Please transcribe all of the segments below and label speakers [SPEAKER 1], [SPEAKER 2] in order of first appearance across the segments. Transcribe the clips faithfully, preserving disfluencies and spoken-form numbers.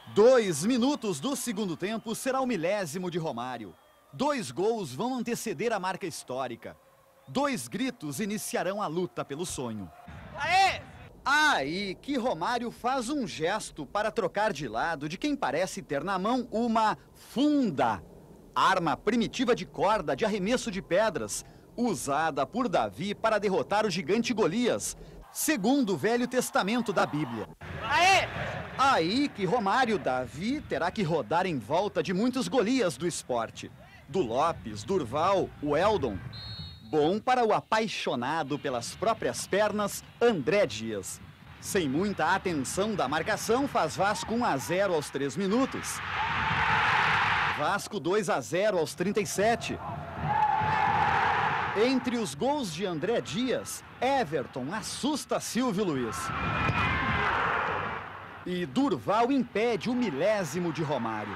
[SPEAKER 1] Dois minutos do segundo tempo será o milésimo de Romário. Dois gols vão anteceder a marca histórica. Dois gritos iniciarão a luta pelo sonho.
[SPEAKER 2] Aê!
[SPEAKER 1] Aí que Romário faz um gesto para trocar de lado de quem parece ter na mão uma funda, arma primitiva de corda de arremesso de pedras, usada por Davi para derrotar o gigante Golias, segundo o Velho Testamento da Bíblia.
[SPEAKER 2] Aê!
[SPEAKER 1] Aí que Romário Davi terá que rodar em volta de muitos Golias do esporte. Do Lopes, Durval, o Eldon. Bom para o apaixonado pelas próprias pernas, André Dias. Sem muita atenção da marcação, faz Vasco um a zero aos três minutos. Vasco dois a zero aos trinta e sete. Entre os gols de André Dias, Everton assusta Silvio Luiz. E Durval impede o milésimo de Romário.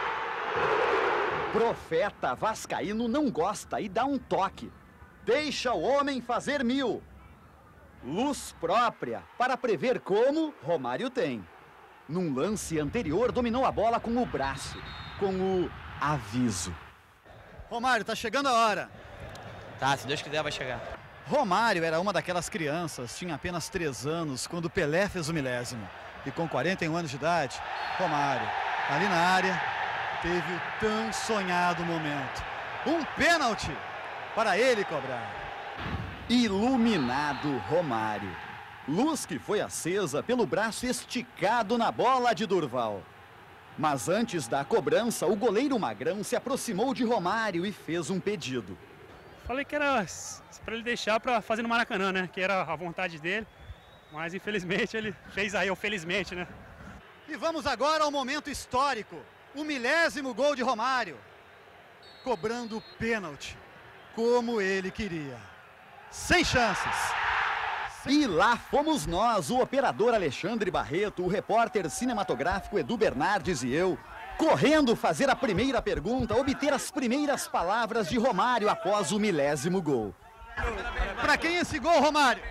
[SPEAKER 1] Profeta vascaíno não gosta e dá um toque. Deixa o homem fazer mil. Luz própria para prever como Romário tem. Num lance anterior, dominou a bola com o braço, com o aviso. Romário, tá chegando a hora.
[SPEAKER 2] Tá, se Deus quiser vai chegar.
[SPEAKER 1] Romário era uma daquelas crianças, tinha apenas três anos, quando Pelé fez o milésimo. E com quarenta e um anos de idade, Romário, ali na área, teve o tão sonhado momento. Um pênalti para ele cobrar. Iluminado Romário. Luz que foi acesa pelo braço esticado na bola de Durval. Mas antes da cobrança, o goleiro Magrão se aproximou de Romário e fez um pedido.
[SPEAKER 3] Falei que era para ele deixar para fazer no Maracanã, né? Que era a vontade dele. Mas infelizmente ele fez aí, ou felizmente, né?
[SPEAKER 1] E vamos agora ao momento histórico. O milésimo gol de Romário. Cobrando o pênalti, como ele queria. Sem chances. E lá fomos nós, o operador Alexandre Barreto, o repórter cinematográfico Edu Bernardes e eu, correndo fazer a primeira pergunta, obter as primeiras palavras de Romário após o milésimo gol. Para quem esse gol, Romário?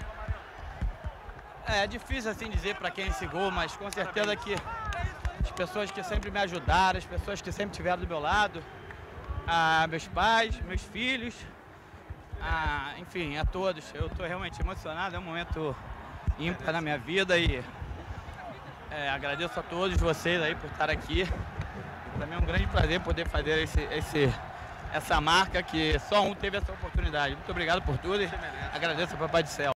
[SPEAKER 2] É difícil assim dizer para quem esse gol, mas com certeza que as pessoas que sempre me ajudaram, as pessoas que sempre estiveram do meu lado, a meus pais, meus filhos, a, enfim, a todos. Eu estou realmente emocionado, é um momento ímpar na minha vida e é, agradeço a todos vocês aí por estar aqui. Para mim é um grande prazer poder fazer esse, esse, essa marca que só um teve essa oportunidade. Muito obrigado por tudo e agradeço ao Papai do Céu.